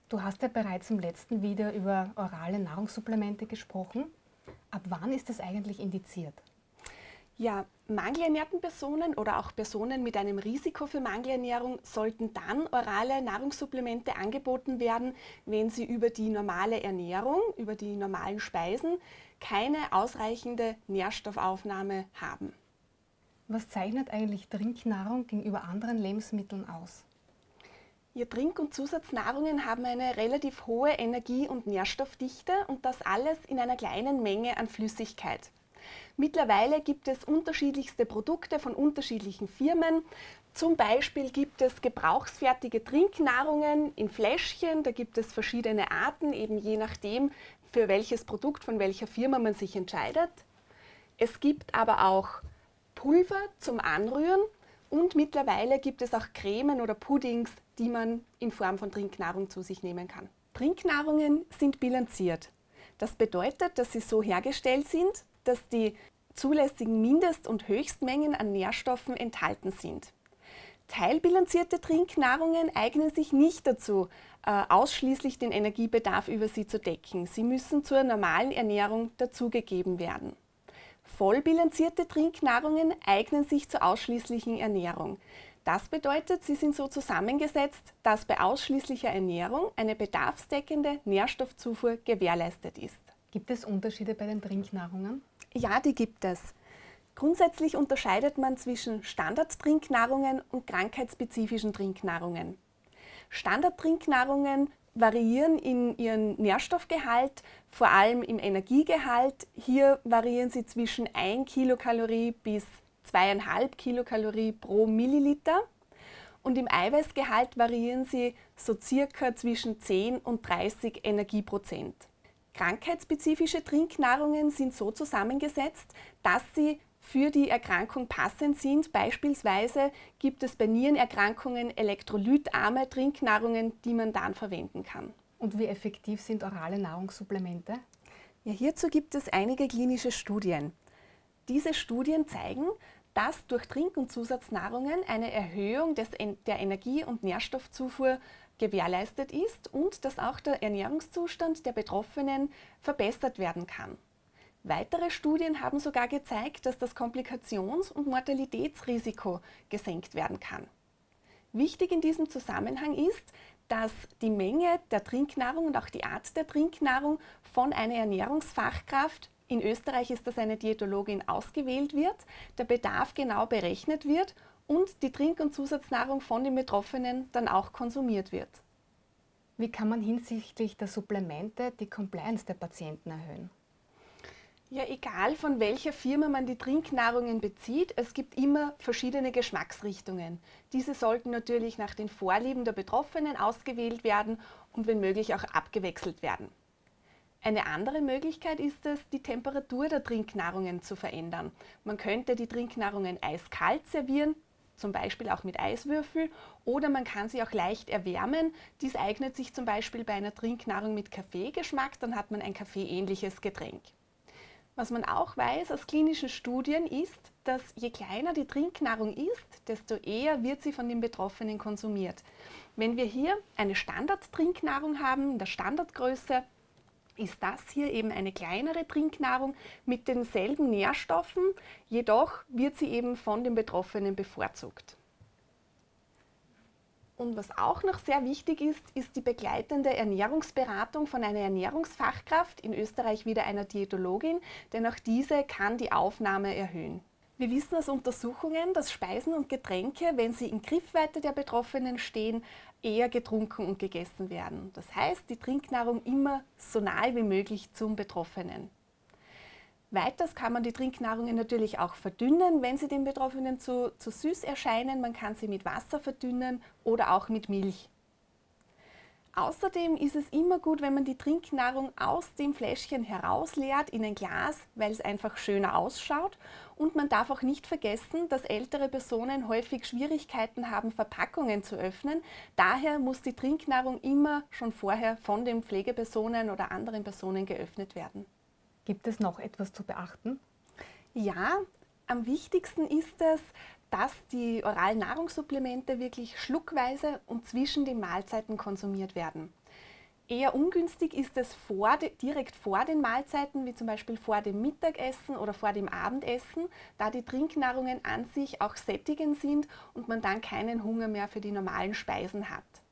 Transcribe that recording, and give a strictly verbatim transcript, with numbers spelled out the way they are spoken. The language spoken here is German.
Du hast ja bereits im letzten Video über orale Nahrungssupplemente gesprochen. Ab wann ist das eigentlich indiziert? Ja, mangelernährten Personen oder auch Personen mit einem Risiko für Mangelernährung sollten dann orale Nahrungssupplemente angeboten werden, wenn sie über die normale Ernährung, über die normalen Speisen keine ausreichende Nährstoffaufnahme haben. Was zeichnet eigentlich Trinknahrung gegenüber anderen Lebensmitteln aus? Ja, Trink- und Zusatznahrungen haben eine relativ hohe Energie- und Nährstoffdichte und das alles in einer kleinen Menge an Flüssigkeit. Mittlerweile gibt es unterschiedlichste Produkte von unterschiedlichen Firmen. Zum Beispiel gibt es gebrauchsfertige Trinknahrungen in Fläschchen. Da gibt es verschiedene Arten, eben je nachdem, für welches Produkt von welcher Firma man sich entscheidet. Es gibt aber auch Pulver zum Anrühren und mittlerweile gibt es auch Cremen oder Puddings, die man in Form von Trinknahrung zu sich nehmen kann. Trinknahrungen sind bilanziert. Das bedeutet, dass sie so hergestellt sind, dass die zulässigen Mindest- und Höchstmengen an Nährstoffen enthalten sind. Teilbilanzierte Trinknahrungen eignen sich nicht dazu, äh, ausschließlich den Energiebedarf über sie zu decken. Sie müssen zur normalen Ernährung dazugegeben werden. Vollbilanzierte Trinknahrungen eignen sich zur ausschließlichen Ernährung. Das bedeutet, sie sind so zusammengesetzt, dass bei ausschließlicher Ernährung eine bedarfsdeckende Nährstoffzufuhr gewährleistet ist. Gibt es Unterschiede bei den Trinknahrungen? Ja, die gibt es. Grundsätzlich unterscheidet man zwischen Standardtrinknahrungen und krankheitsspezifischen Trinknahrungen. Standardtrinknahrungen variieren in ihrem Nährstoffgehalt, vor allem im Energiegehalt. Hier variieren sie zwischen ein Kilokalorie bis zwei Komma fünf Kilokalorie pro Milliliter. Und im Eiweißgehalt variieren sie so circa zwischen zehn und dreißig Energieprozent. Krankheitsspezifische Trinknahrungen sind so zusammengesetzt, dass sie für die Erkrankung passend sind. Beispielsweise gibt es bei Nierenerkrankungen elektrolytarme Trinknahrungen, die man dann verwenden kann. Und wie effektiv sind orale Nahrungssupplemente? Ja, hierzu gibt es einige klinische Studien. Diese Studien zeigen, dass durch Trink- und Zusatznahrungen eine Erhöhung des, der Energie- und Nährstoffzufuhr gewährleistet ist und dass auch der Ernährungszustand der Betroffenen verbessert werden kann. Weitere Studien haben sogar gezeigt, dass das Komplikations- und Mortalitätsrisiko gesenkt werden kann. Wichtig in diesem Zusammenhang ist, dass die Menge der Trinknahrung und auch die Art der Trinknahrung von einer Ernährungsfachkraft, in Österreich ist das eine Diätologin, ausgewählt wird, der Bedarf genau berechnet wird und die Trink- und Zusatznahrung von den Betroffenen dann auch konsumiert wird. Wie kann man hinsichtlich der Supplemente die Compliance der Patienten erhöhen? Ja, egal von welcher Firma man die Trinknahrungen bezieht, es gibt immer verschiedene Geschmacksrichtungen. Diese sollten natürlich nach den Vorlieben der Betroffenen ausgewählt werden und wenn möglich auch abgewechselt werden. Eine andere Möglichkeit ist es, die Temperatur der Trinknahrungen zu verändern. Man könnte die Trinknahrungen eiskalt servieren, zum Beispiel auch mit Eiswürfel, oder man kann sie auch leicht erwärmen. Dies eignet sich zum Beispiel bei einer Trinknahrung mit Kaffeegeschmack, dann hat man ein kaffeeähnliches Getränk. Was man auch weiß aus klinischen Studien ist, dass je kleiner die Trinknahrung ist, desto eher wird sie von den Betroffenen konsumiert. Wenn wir hier eine Standardtrinknahrung haben, in der Standardgröße, ist das hier eben eine kleinere Trinknahrung mit denselben Nährstoffen, jedoch wird sie eben von den Betroffenen bevorzugt. Und was auch noch sehr wichtig ist, ist die begleitende Ernährungsberatung von einer Ernährungsfachkraft, in Österreich wieder einer Diätologin, denn auch diese kann die Aufnahme erhöhen. Wir wissen aus Untersuchungen, dass Speisen und Getränke, wenn sie in Griffweite der Betroffenen stehen, eher getrunken und gegessen werden. Das heißt, die Trinknahrung immer so nahe wie möglich zum Betroffenen. Weiters kann man die Trinknahrungen natürlich auch verdünnen, wenn sie den Betroffenen zu, zu süß erscheinen. Man kann sie mit Wasser verdünnen oder auch mit Milch. Außerdem ist es immer gut, wenn man die Trinknahrung aus dem Fläschchen herausleert in ein Glas, weil es einfach schöner ausschaut. Und man darf auch nicht vergessen, dass ältere Personen häufig Schwierigkeiten haben, Verpackungen zu öffnen. Daher muss die Trinknahrung immer schon vorher von den Pflegepersonen oder anderen Personen geöffnet werden. Gibt es noch etwas zu beachten? Ja, am wichtigsten ist es, dass die oralen Nahrungssupplemente wirklich schluckweise und zwischen den Mahlzeiten konsumiert werden. Eher ungünstig ist es vor, direkt vor den Mahlzeiten, wie zum Beispiel vor dem Mittagessen oder vor dem Abendessen, da die Trinknahrungen an sich auch sättigend sind und man dann keinen Hunger mehr für die normalen Speisen hat.